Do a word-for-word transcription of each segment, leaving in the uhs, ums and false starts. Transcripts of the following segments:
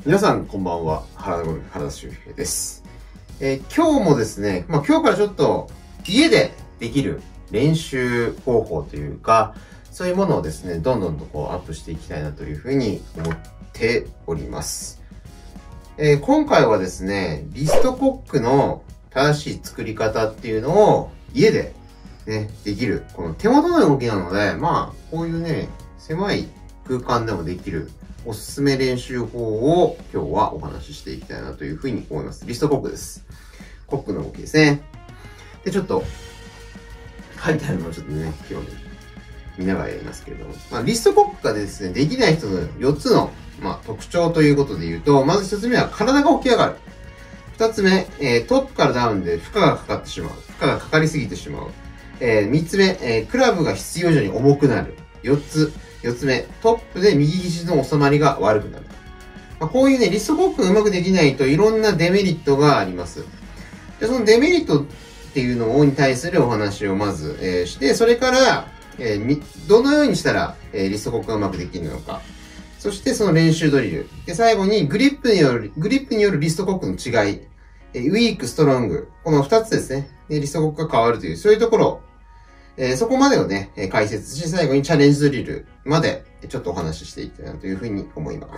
皆さんこんばんは。原田ゴルフ原田修平です。えー、今日もですね、まあ今日からちょっと家でできる練習方法というか、そういうものをですね、どんどんとこうアップしていきたいなというふうに思っております。えー、今回はですね、リストコックの正しい作り方っていうのを家でね、できる、この手元の動きなので、まあこういうね、狭い空間でもできるおすすめ練習法を今日はお話ししていきたいなというふうに思います。リストコックです。コックの動きですね。で、ちょっと書いてあるのをちょっとね、今日ね、見ながらやりますけれども。まあ、リストコックがですね、できない人のよっつの、まあ、特徴ということで言うと、まずひとつめは体が起き上がる。ふたつめ、えー、トップからダウンで負荷がかかってしまう。負荷がかかりすぎてしまう。えー、みっつめ、えー、クラブが必要以上に重くなる。よっつ。よっつめ、トップで右肘の収まりが悪くなる。まあ、こういうね、リストコックがうまくできないといろんなデメリットがあります。で、そのデメリットっていうのに対するお話をまず、えー、して、それから、えー、どのようにしたら、えー、リストコックがうまくできるのか。そしてその練習ドリル。で、最後にグリップによる、グリップによるリストコックの違い。えー、ウィーク、ストロング。このふたつですね。で、リストコックが変わるという、そういうところ。えー、そこまでをね、えー、解説し、最後にチャレンジドリルまで、ちょっとお話ししていきたいなというふうに思います。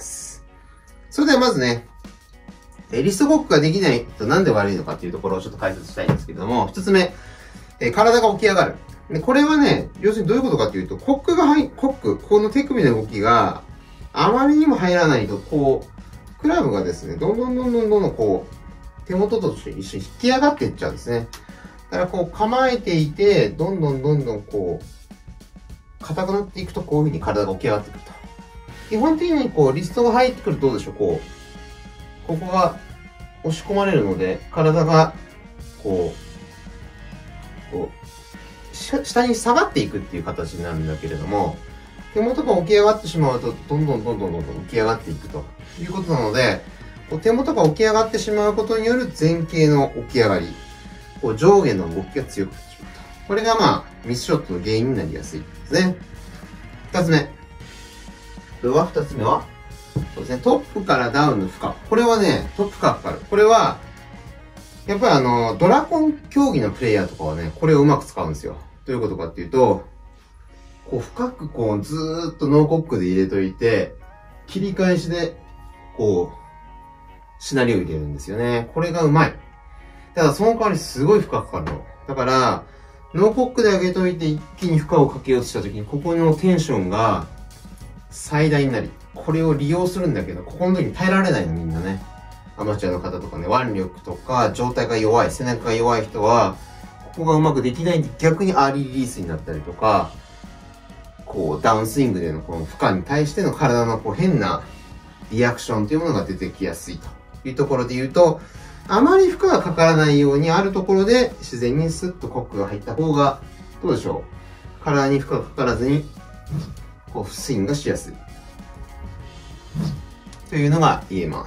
それではまずね、えー、リストコックができないとなんで悪いのかっていうところをちょっと解説したいんですけども、一つ目、えー、体が起き上がる。で、これはね、要するにどういうことかっていうと、コックが入、コック、この手首の動きがあまりにも入らないと、こう、クラブがですね、どんどんどんどんどんどんこう、手元と一緒に引き上がっていっちゃうんですね。だからこう構えていて、どんどんどんどんこう、硬くなっていくとこういう風に体が起き上がってくると。基本的にこう、リストが入ってくるとどうでしょう、こう、ここが押し込まれるので、体がこう、こう、下に下がっていくっていう形になるんだけれども、手元が起き上がってしまうと、どんどんどんどんどんどん浮き上がっていくということなので、こう手元が起き上がってしまうことによる前傾の起き上がり。こう上下の動きが強くなってしまうと。これがまあ、ミスショットの原因になりやすいですね。二つ目。これは二つ目はそうですね、トップからダウンの負荷。これはね、トップからかかる。これは、やっぱりあの、ドラコン競技のプレイヤーとかはね、これをうまく使うんですよ。どういうことかっていうと、こう深くこうずーっとノーコックで入れといて、切り返しで、こう、シナリオを入れるんですよね。これがうまい。ただその代わりすごい負荷かかるの。だから、ノーコックで上げといて一気に負荷をかけようとしたときに、ここのテンションが最大になり、これを利用するんだけど、ここの時に耐えられないのみんなね。アマチュアの方とかね、腕力とか状態が弱い、背中が弱い人は、ここがうまくできないんで逆にアーリーリリースになったりとか、こうダウンスイングでのこの負荷に対しての体のこう変なリアクションというものが出てきやすいというところで言うと、あまり負荷がかからないようにあるところで自然にスッとコックが入った方が、どうでしょう。体に負荷がかからずに、こうスイングがしやすい。というのが言えます。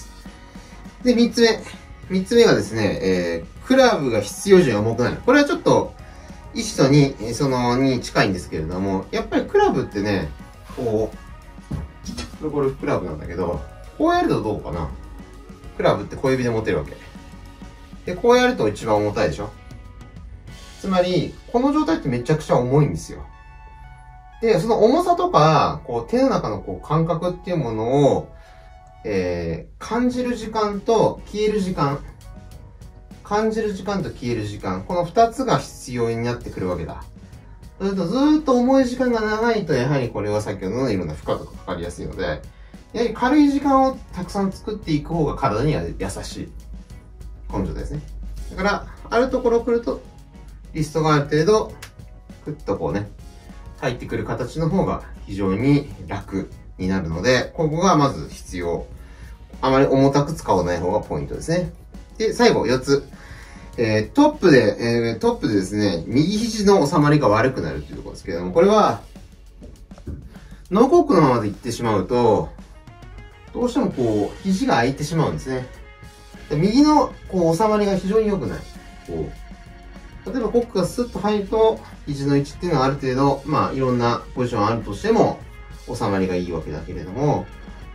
で、三つ目。三つ目がですね、えー、クラブが必要以上に重くなる。これはちょっと、意思とに、その、に近いんですけれども、やっぱりクラブってね、こう、これクラブなんだけど、こうやるとどうかな。クラブって小指で持てるわけ。で、こうやると一番重たいでしょ。つまり、この状態ってめちゃくちゃ重いんですよ。で、その重さとか、こう手の中のこう感覚っていうものを、えー、感じる時間と消える時間。感じる時間と消える時間。この二つが必要になってくるわけだ。そうするとずーっと重い時間が長いと、やはりこれは先ほどのいろんな負荷がかかりやすいので、やはり軽い時間をたくさん作っていく方が体には優しい根性ですね。だから、あるところ来ると、リストがある程度、クッとこうね、入ってくる形の方が非常に楽になるので、ここがまず必要。あまり重たく使わない方がポイントですね。で、最後、よっつ。えー、トップで、えー、トップでですね、右肘の収まりが悪くなるというところですけれども、これは、ノーコックのままでいってしまうと、どうしてもこう、肘が空いてしまうんですね。で右のこう収まりが非常に良くない。こう例えばコックがスッと入ると、肘の位置っていうのはある程度、まあいろんなポジションあるとしても、収まりがいいわけだけれども、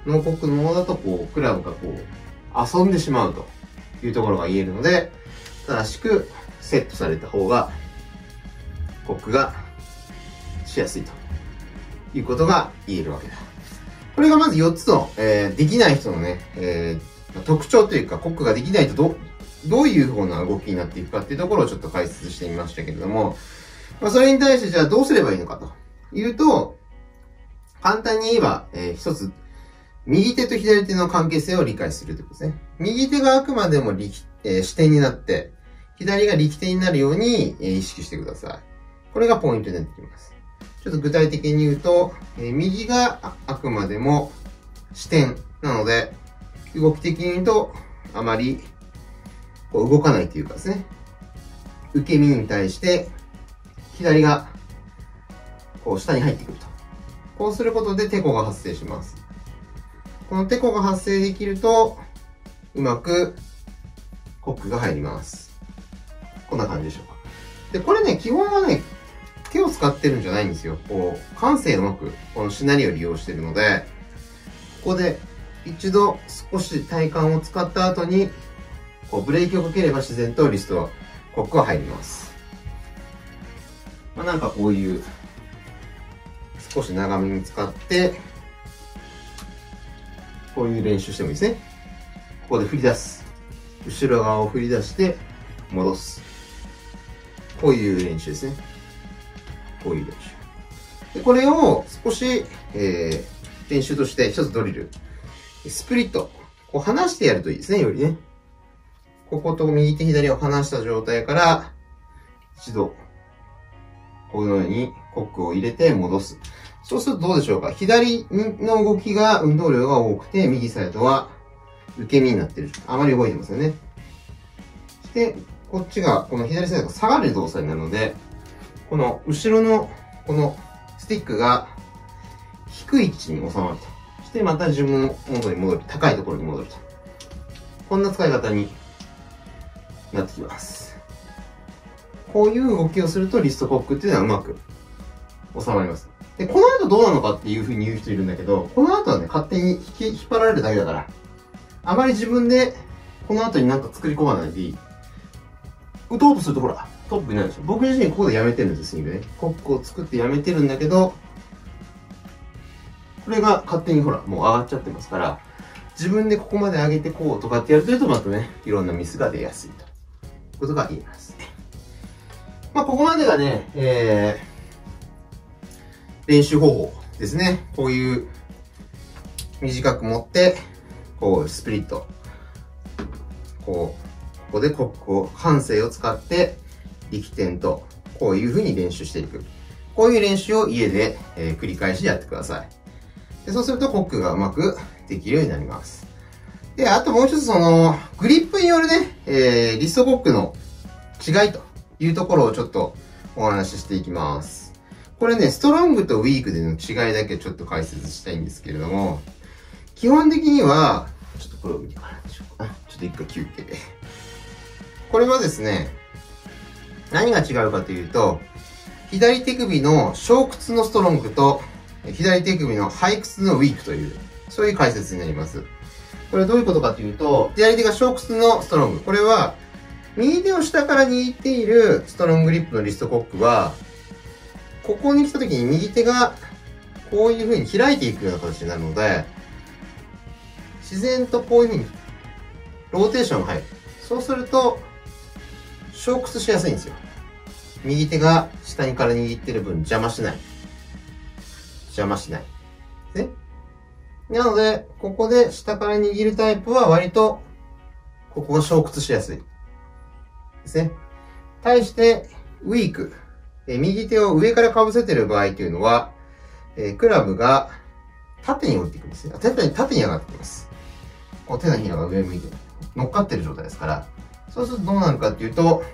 ノーコックのままだと、こう、クラブがこう、遊んでしまうというところが言えるので、正しくセットされた方が、コックがしやすいということが言えるわけだ。これがまずよっつの、えー、できない人のね、えー、特徴というか、コックができないとど、どういう風な動きになっていくかっていうところをちょっと解説してみましたけれども、まあ、それに対してじゃあどうすればいいのかというと、簡単に言えば、えー、一つ、右手と左手の関係性を理解するということですね。右手があくまでも力、えー、支点になって、左が力点になるように、えー、意識してください。これがポイントになってきます。ちょっと具体的に言うと、えー、右が あ, あくまでも支点なので、動き的に言うと、あまりこう動かないというかですね、受け身に対して、左がこう下に入ってくると。こうすることでテコが発生します。このテコが発生できると、うまくコックが入ります。こんな感じでしょうか。で、これね、基本はね、手を使ってるんじゃないんですよ。こう、感性うまく、このしなりを利用しているので、ここで一度少し体幹を使った後に、こうブレーキをかければ自然とリスト、コックは入ります。まあ、なんかこういう、少し長めに使って、こういう練習してもいいですね。ここで振り出す。後ろ側を振り出して、戻す。こういう練習ですね。こういう練習。で、これを少し、えー、練習として一つドリル。スプリット。こう離してやるといいですね、よりね。ここと右手左を離した状態から、一度、このようにコックを入れて戻す。そうするとどうでしょうか。左の動きが運動量が多くて、右サイドは受け身になってる。あまり動いてますよね。そして、こっちが、この左サイドが下がる動作になるので、この後ろの、このスティックが低い位置に収まると。そしてまた自分の元に戻る。高いところに戻ると。こんな使い方になってきます。こういう動きをするとリストコックっていうのはうまく収まります。で、この後どうなのかっていう風に言う人いるんだけど、この後はね、勝手に引き、引っ張られるだけだから、あまり自分でこの後になんか作り込まないでいい。打とうとするとほら、トップになるでしょ。僕自身ここでやめてるんです、スイングね。コックを作ってやめてるんだけど、これが勝手にほら、もう上がっちゃってますから、自分でここまで上げてこうとかってやると、またね、いろんなミスが出やすいということが言えます。まあ、ここまでがね、えー、練習方法ですね。こういう短く持って、こう、スプリット。こう、ここでコックを、感性を使って、力点と、こういう風に練習していく。こういう練習を家で、えー、繰り返しやってください。で、そうするとコックがうまくできるようになります。で、あともう一つその、グリップによるね、えー、リストコックの違いというところをちょっとお話ししていきます。これね、ストロングとウィークでの違いだけちょっと解説したいんですけれども、基本的には、ちょっとこれを見てからでしょうか。ちょっと一回休憩で。これはですね、何が違うかというと、左手首の小屈のストロングと、左手首の背屈のウィークという、そういう解説になります。これはどういうことかというと、左手が小屈のストロング。これは、右手を下から握っているストロンググリップのリストコックは、ここに来た時に右手がこういう風に開いていくような形になるので、自然とこういう風にローテーションが入る。そうすると、小屈しやすいんですよ。右手が下にから握ってる分邪魔しない。邪魔しない。ね。なので、ここで下から握るタイプは割と、ここが小屈しやすい。ですね。対して、ウィーク。え右手を上から被せてる場合というのは、えー、クラブが縦に降りていくんですよ。縦に、縦に上がってきます。こう手のひらが上向いて乗っかってる状態ですから、そうするとどうなるかっていうと、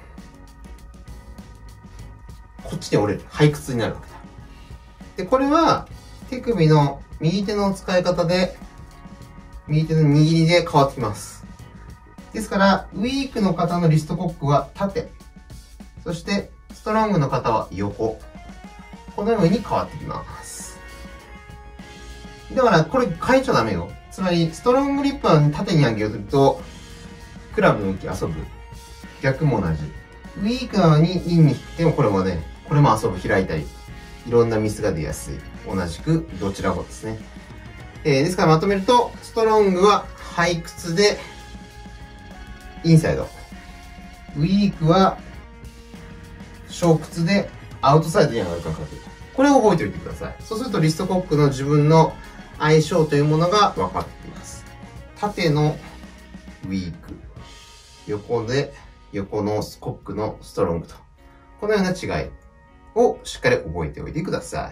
こっちに折れる。背屈になるわけだ。で、これは手首の右手の使い方で、右手の握りで変わってきます。ですから、ウィークの方のリストコックは縦。そして、ストロングの方は横。このように変わってきます。だから、これ変えちゃダメよ。 つまり、ストロングリップは縦に上げようとすると、クラブの向き遊ぶ。逆も同じ。ウィークなのにインに引くてもこれもね、これも遊ぶ、開いたり。いろんなミスが出やすい。同じく、どちらもですね。えー、ですからまとめると、ストロングは背屈で、インサイド。ウィークは、小屈で、アウトサイドに上がる感覚。これを覚えておいてください。そうするとリストコックの自分の相性というものが分かっています。縦のウィーク。横で、横のコックのストロングと。このような違いをしっかり覚えておいてください。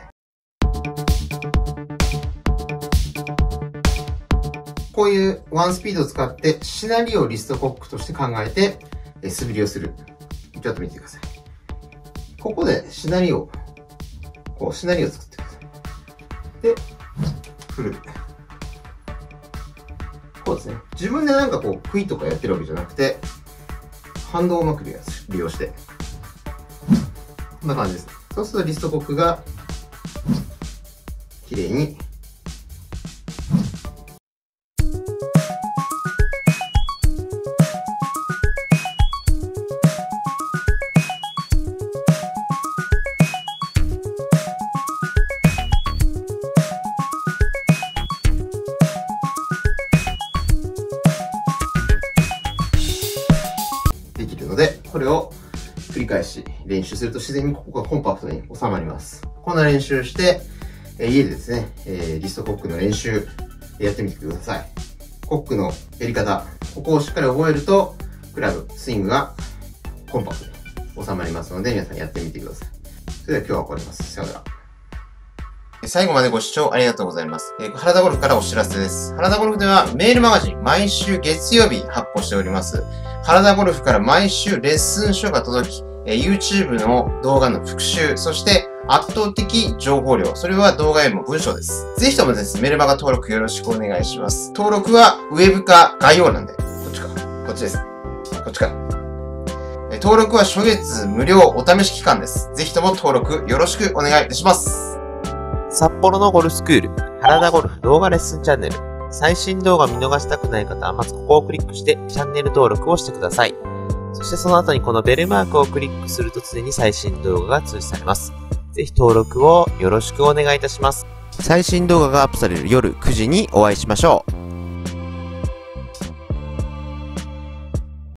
こういうワンスピードを使ってシナリオをリストコックとして考えて素振りをする。ちょっと見てください。ここでシナリオ、こうシナリオを作ってください。で、振る。こうですね。自分でなんかこう、クイとかやってるわけじゃなくて、反動をうまく利用して、こんな感じですね。そうするとリストコックが、綺麗に、できるので、これを繰り返し練習すると自然にここがコンパクトに収まります。こんな練習して、えー、家でですね、えー、リストコックの練習やってみてください。コックのやり方、ここをしっかり覚えると、クラブ、スイングがコンパクトに収まりますので、皆さんやってみてください。それでは今日は終わります。さようなら。最後までご視聴ありがとうございます。えー、原田ゴルフからお知らせです。原田ゴルフではメールマガジン毎週月曜日発行しております。原田ゴルフから毎週レッスン書が届き、えー、YouTube の動画の復習、そして圧倒的情報量、それは動画よりも文章です。ぜひともですね、メルマガ登録よろしくお願いします。登録はウェブか概要欄で、こっちか、こっちです。こっちか。えー、登録は初月無料お試し期間です。ぜひとも登録よろしくお願いいたします。 札幌のゴルフスクール、原田ゴルフ動画レッスンチャンネル。最新動画見逃したくない方はまずここをクリックしてチャンネル登録をしてください。そしてその後にこのベルマークをクリックすると常に最新動画が通知されます。ぜひ登録をよろしくお願いいたします。最新動画がアップされる夜くじにお会いしましょう。